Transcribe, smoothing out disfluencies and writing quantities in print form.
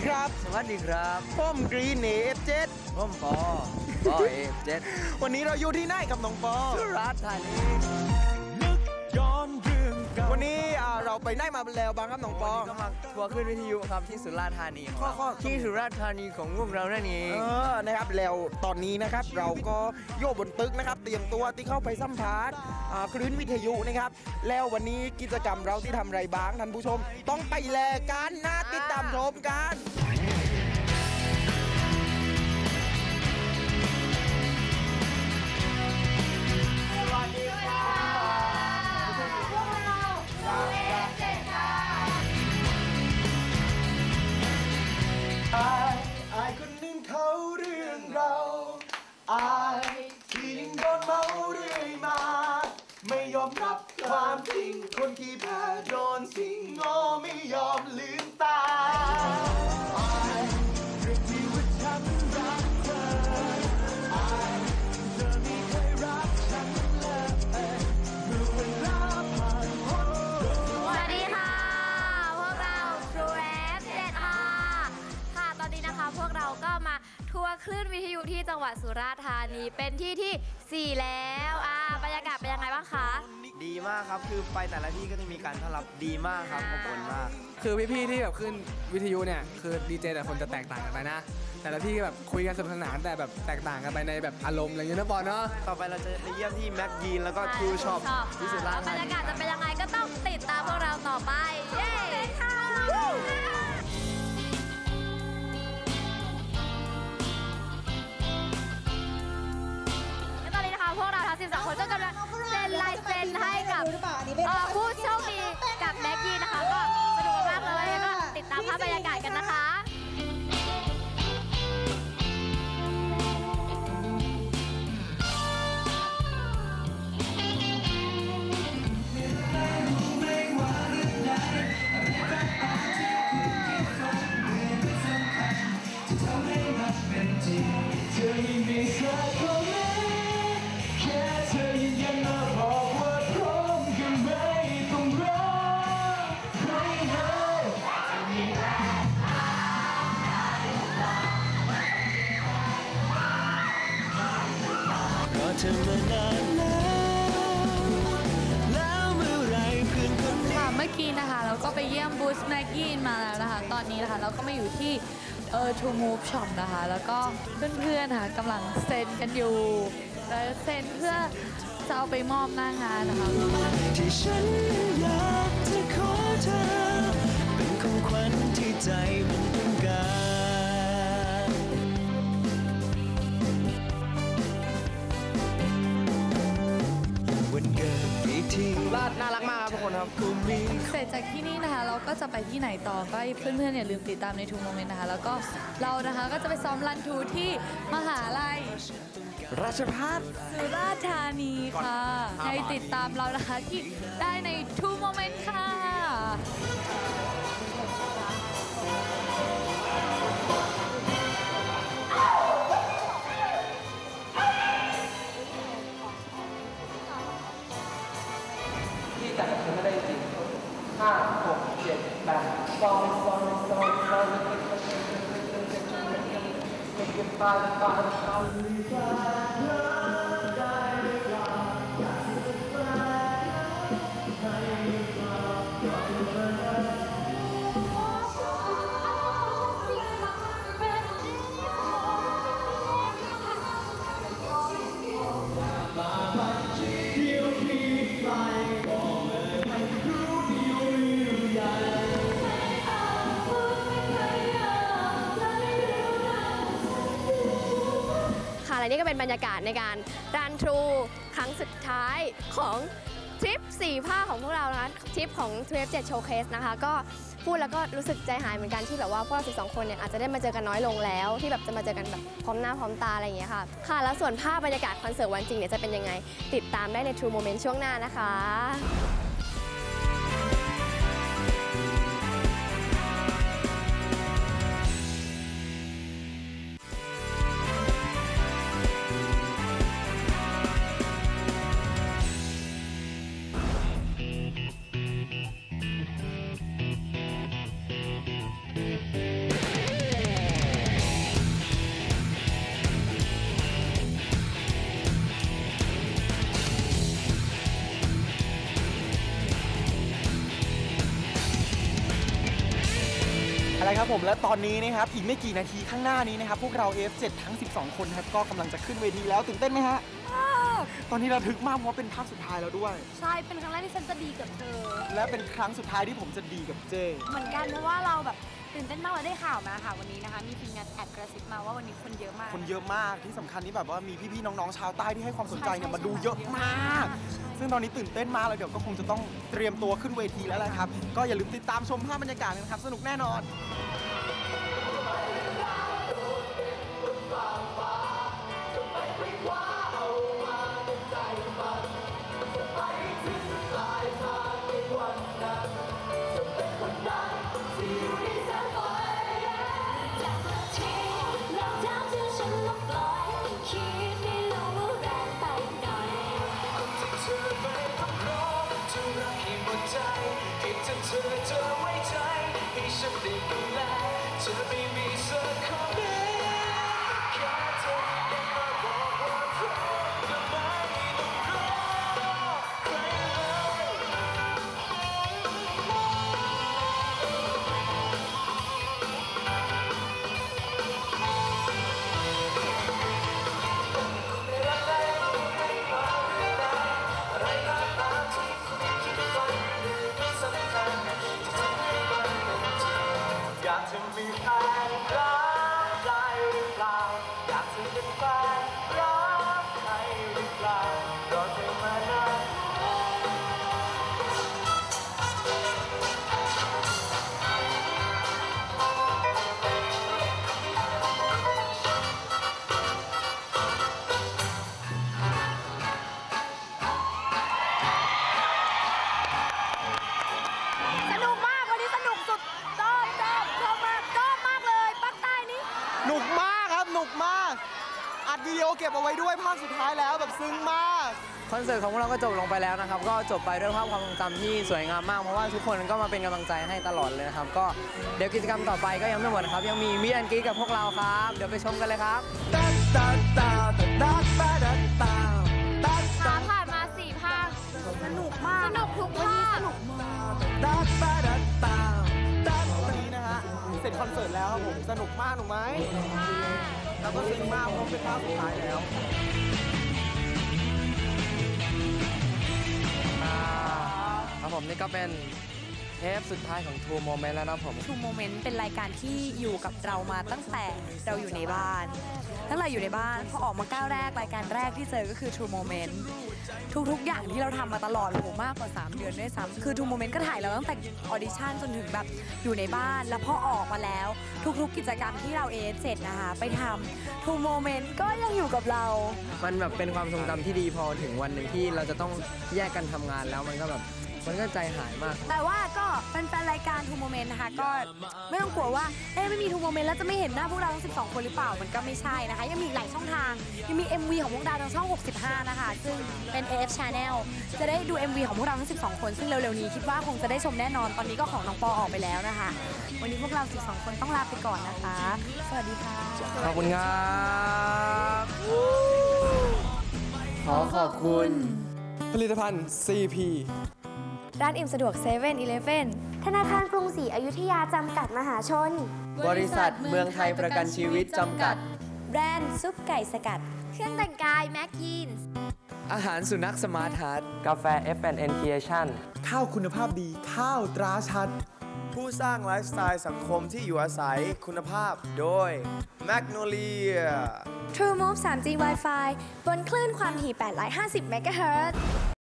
ครับสวัสดีครับผมกรีนF7 ผมปอF7 วันนี้เราอยู่ที่ไหนกับน้องปอสุราษฎร์ธานีวันนี้เราไปไหนมาแล้วบ้างครับน้องปอก็มาทัวร์ขึ้นวิทยุครับที่สุราษฎร์ธานีที่สุราษฎร์ธานีของพวกเรานั่นเองนะครับแล้วตอนนี้นะครับเราก็โยบบนตึกนะครับเตรียมตัวที่เข้าไปสัมภาษณ์คลื่นวิทยุนะครับแล้ววันนี้กิจกรรมเราที่ทำอะไรบ้างท่านผู้ชมต้องไปแลกันนะติดตามชมกันอายคนหนึ่งเขาเรื่องเราอายที่ยังโดนเมาเรื่อยมาไม่ยอมรับความจริงคนที่แพ้โดนสิงงอไม่ยอมลืมตาอายเรื่องที่ว่าฉันรักเธออายเธอไม่เคยรักฉันเลยเมื่อเวลาผ่านพ้นสวัสดีค่ะพวกเรา True F7 ค่ะตอนนี้นะคะพวกเราก็มาทัวร์คลื่นวิทยุที่จังหวัดสุราษฎร์ธานีเป็นที่ที่ 4 แล้วบรรยากาศเป็นยังไงบ้างคะดีมากครับคือไปแต่ละที่ก็จะมีการต้อนรับดีมากครับอบอุ่นมากคือพี่ๆที่แบบขึ้นวิทยุเนี่ยคือดีเจแต่คนจะแตกต่างกันไปนะแต่ละที่แบบคุยกันสนุกสนานแต่แบบแตกต่างกันไปในแบบอารมณ์อะไรอย่างเงี้ยนะปอเนาะต่อไปเราจะไปเยี่ยมที่แม็กยีนแล้วก็ทูช็อปที่สุราษฎร์ธานีบรรยากาศจะเป็นยังไงก็ต้องติดตามพวกเราต่อไปเย้ค่ะพวกเราทั้ง12 คนก็กำลังเซ็นลายเซ็นให้กับผู้โชคดีกับแม็กกี้นะคะก็สนุกมากเลยก็ติดตามภาพบรรยากาศกันนะคะเมื่อกี้นะคะเราก็ไปเยี่ยมบูธแม็กกี้มาแล้วนะคะตอนนี้นะคะเราก็มาอยู่ที่True Move Shop นะคะแล้วก็เพื่อนๆค่ะกำลังเซ็นกันอยู่แล้วเซ็นเพื่อจะเอาไปมอบหน้างานนะคะที่ฉันอยากจะขอเธอเป็นของขวัญที่ใจมันต้องการวันเกิดปีที่น่ารักมากครับทุกคนครับเสร็จจากที่นี่นะคะเราก็จะไปที่ไหนต่อก็ให้เพื่อนๆอย่าลืมติดตามใน True Moment นะคะแล้วก็เรานะคะก็จะไปซ้อมรันทูที่มหาลัยราชภัฏสุราษฎร์ธานีค่ะให้ติดตามเรานะคะที่ได้ใน True Moment ค่ะแต่ฉันไม่ได้จริง5 6 7 8ซอยและนี่ก็เป็นบรรยากาศในการรันทรูครั้งสุดท้ายของทริป4 ภาคของพวกเรานะคะทริปของ F7 Showcase นะคะก็พูดแล้วก็รู้สึกใจหายเหมือนกันที่แบบว่าพวกเรา12 คนเนี่ยอาจจะได้มาเจอกันน้อยลงแล้วที่แบบจะมาเจอกันแบบพร้อมหน้าพร้อมตาอะไรอย่างเงี้ยค่ะแล้วส่วนภาพบรรยากาศคอนเสิร์ตวันจริงเนี่ยจะเป็นยังไงติดตามได้ใน True Moment ช่วงหน้านะคะครับผมและตอนนี้นะครับอีกไม่กี่นาทีข้างหน้านี้นะครับพวกเรา F7 ทั้ง 12 คนครับก็กำลังจะขึ้นเวทีแล้วตื่นเต้นไหมฮะตอนนี้ระทึกมากเพราะเป็นภาคสุดท้ายแล้วด้วยใช่เป็นครั้งแรกที่ฉันจะดีกับเธอและเป็นครั้งสุดท้ายที่ผมจะดีกับเจเหมือนกันเพราะว่าเราแบบตื่นเต้นมากเลยได้ข่าวมาค่ะวันนี้นะคะมีทีมงานแอบกระซิบมาว่าวันนี้คนเยอะมากคนเยอะมากที่สำคัญนี่แบบว่ามีพี่ๆน้องๆชาวใต้ที่ให้ความสนใจเนี่ยมาดูเยอะมากซึ่งตอนนี้ตื่นเต้นมากเลยเดี๋ยวก็คงจะต้องเตรียมตัวขึ้นเวทีแล้วแหละครับก็อย่าลืมติดตามชมภาพบรรยากาศกันครับสนุกแน่นอนอัดวิดีโอเก็บเอาไว้ด้วยภาคสุดท้ายแล้วแบบซึ้งมากคอนเสิร์ตของพวกเราก็จบลงไปแล้วนะครับก็จบไปด้วยภาพความทรงจำที่สวยงามมากเพราะว่าทุกคนก็มาเป็นกำลังใจให้ตลอดเลยนะครับก็เดี๋ยวกิจกรรมต่อไปก็ยังไม่หมดครับยังมีมิสแอนด์กรี๊ดกับพวกเราครับเดี๋ยวไปชมกันเลยครับผ่านมา4 ภาคสนุกมากสนุกทุกภาคสนุกมากวันนี้นะฮะเสร็จคอนเสิร์ตแล้วครับผมสนุกมากหนูไหมแล้วก็ซึ้งมากเพราะเป็นภาคสุดท้ายแล้วครับผมนี่ก็เป็นเทปสุดท้ายของ True Moment แล้วนะผม True Moment เป็นรายการที่อยู่กับเรามาตั้งแต่เราอยู่ในบ้านตั้งแต่อยู่ในบ้านพอออกมาก้าวแรกรายการแรกที่เจอก็คือ True Moment ทุกๆอย่างที่เราทำมาตลอดโอ้โหมากกว่า3 เดือนด้วยซ้ำคือ True Moment ก็ถ่ายเราตั้งแต่ออดิชั่นจนถึงแบบอยู่ในบ้านแล้วพอออกมาแล้วทุกๆกิจกรรมที่เราเสร็จนะคะไปทำ True Moment ก็ยังอยู่กับเรามันแบบเป็นความทรงจำที่ดีพอถึงวันหนึ่งที่เราจะต้องแยกกันทำงานแล้วมันก็ใจหายมากแต่ว่าก็เป็นแฟนรายการ True Moment นะคะก็ไม่ต้องกลัวว่าไม่มี True Moment แล้วจะไม่เห็นหน้าพวกเราทั้ง12 คนหรือเปล่ามันก็ไม่ใช่นะคะยังมีหลายช่องทางยังมี MV ของพวกเราทางช่อง65นะคะซึ่งเป็น AF Channel จะได้ดู MV ของพวกเราทั้ง12 คนซึ่งเร็วๆนี้คิดว่าคงจะได้ชมแน่นอนตอนนี้ก็ของน้องปอออกไปแล้วนะคะวันนี้พวกเรา12 คนต้องลาไปก่อนนะคะสวัสดีค่ะขอบคุณครับขอบคุณผลิตภัณฑ์ CP ร้านอิ่มสะดวก7-Eleven ธนาคารกรุงศรีอยุธยาจำกัดมหาชนบริษัทเมืองไทยประกันชีวิตจำกัดแบรนด์ซุปไก่สกัดเครื่องแต่งกายแม็กยีนส์อาหารสุนัขสมาร์ทฮัทกาแฟ F&N Creation ข้าวคุณภาพดีข้าวตราชัดผู้สร้างไลฟ์สไตล์สังคมที่อยู่อาศัยคุณภาพโดย Magnolia True Move 3G Wi-Fi บนคลื่นความถี่850 เมกะเฮิรตซ์